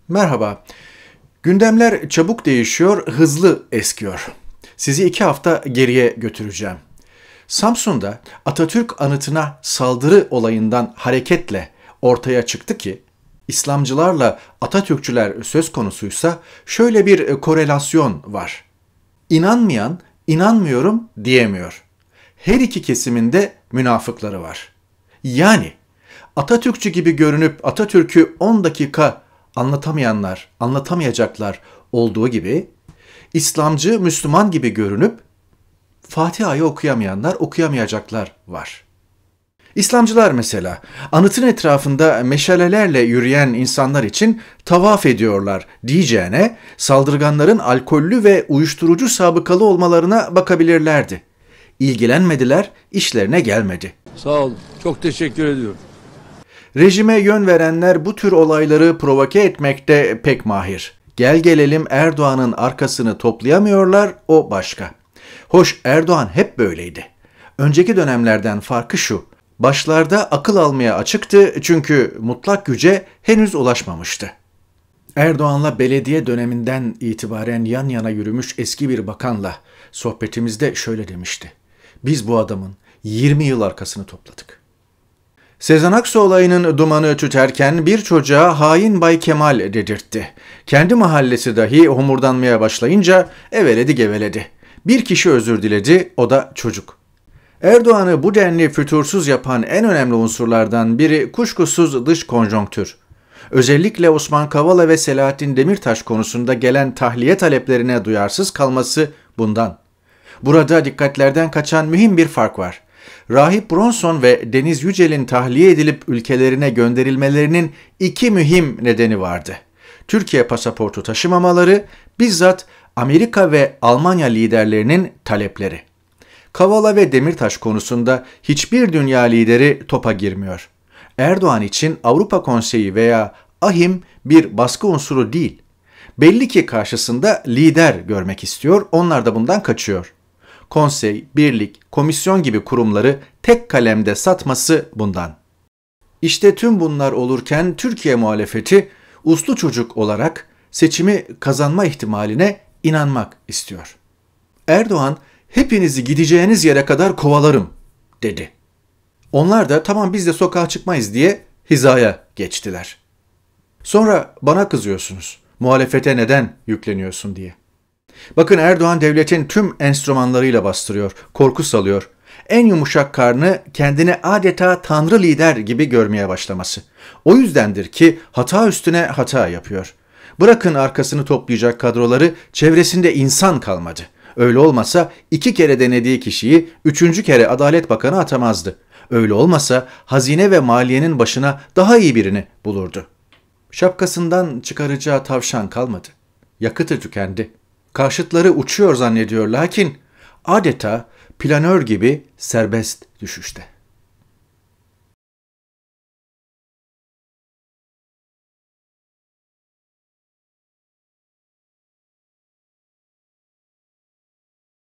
Merhaba. Gündemler çabuk değişiyor, hızlı eskiyor. Sizi 2 hafta geriye götüreceğim. Samsun'da Atatürk anıtına saldırı olayından hareketle ortaya çıktı ki, İslamcılarla Atatürkçüler söz konusuysa şöyle bir korelasyon var. İnanmayan, inanmıyorum diyemiyor. Her iki kesiminde münafıkları var. Yani Atatürkçü gibi görünüp Atatürk'ü 10 dakika anlatamayanlar, anlatamayacaklar olduğu gibi, İslamcı, Müslüman gibi görünüp Fatiha'yı okuyamayanlar, okuyamayacaklar var. İslamcılar mesela anıtın etrafında meşalelerle yürüyen insanlar için tavaf ediyorlar diyeceğine saldırganların alkollü ve uyuşturucu sabıkalı olmalarına bakabilirlerdi. İlgilenmediler, işlerine gelmedi. Sağ olun. Çok teşekkür ediyorum. Rejime yön verenler bu tür olayları provoke etmekte pek mahir. Gel gelelim Erdoğan'ın arkasını toplayamıyorlar, o başka. Hoş Erdoğan hep böyleydi. Önceki dönemlerden farkı şu, başlarda akıl almaya açıktı çünkü mutlak güce henüz ulaşmamıştı. Erdoğan'la belediye döneminden itibaren yan yana yürümüş eski bir bakanla sohbetimizde şöyle demişti. Biz bu adamın 20 yıl arkasını topladık. Sezen Aksu olayının dumanı tüterken bir çocuğa hain Bay Kemal dedirtti. Kendi mahallesi dahi homurdanmaya başlayınca eveledi geveledi. Bir kişi özür diledi, o da çocuk. Erdoğan'ı bu denli fütursuz yapan en önemli unsurlardan biri kuşkusuz dış konjonktür. Özellikle Osman Kavala ve Selahattin Demirtaş konusunda gelen tahliye taleplerine duyarsız kalması bundan. Burada dikkatlerden kaçan mühim bir fark var. Rahip Bronson ve Deniz Yücel'in tahliye edilip ülkelerine gönderilmelerinin 2 mühim nedeni vardı. Türkiye pasaportu taşımamaları, bizzat Amerika ve Almanya liderlerinin talepleri. Kavala ve Demirtaş konusunda hiçbir dünya lideri topa girmiyor. Erdoğan için Avrupa Konseyi veya AHİM bir baskı unsuru değil. Belli ki karşısında lider görmek istiyor, onlar da bundan kaçıyor. Konsey, birlik, komisyon gibi kurumları tek kalemde satması bundan. İşte tüm bunlar olurken Türkiye muhalefeti uslu çocuk olarak seçimi kazanma ihtimaline inanmak istiyor. Erdoğan, hepinizi gideceğiniz yere kadar kovalarım dedi. Onlar da tamam biz de sokağa çıkmayız diye hizaya geçtiler. Sonra bana kızıyorsunuz, muhalefete neden yükleniyorsun diye. Bakın Erdoğan devletin tüm enstrümanlarıyla bastırıyor, korku salıyor. En yumuşak karnı kendini adeta tanrı lider gibi görmeye başlaması. O yüzdendir ki hata üstüne hata yapıyor. Bırakın arkasını toplayacak kadroları, çevresinde insan kalmadı. Öyle olmasa 2 kere denediği kişiyi 3. kere Adalet Bakanı atamazdı. Öyle olmasa Hazine ve Maliye'nin başına daha iyi birini bulurdu. Şapkasından çıkaracağı tavşan kalmadı. Yakıtı tükendi. Karşıtları uçuyor zannediyor lakin adeta planör gibi serbest düşüşte.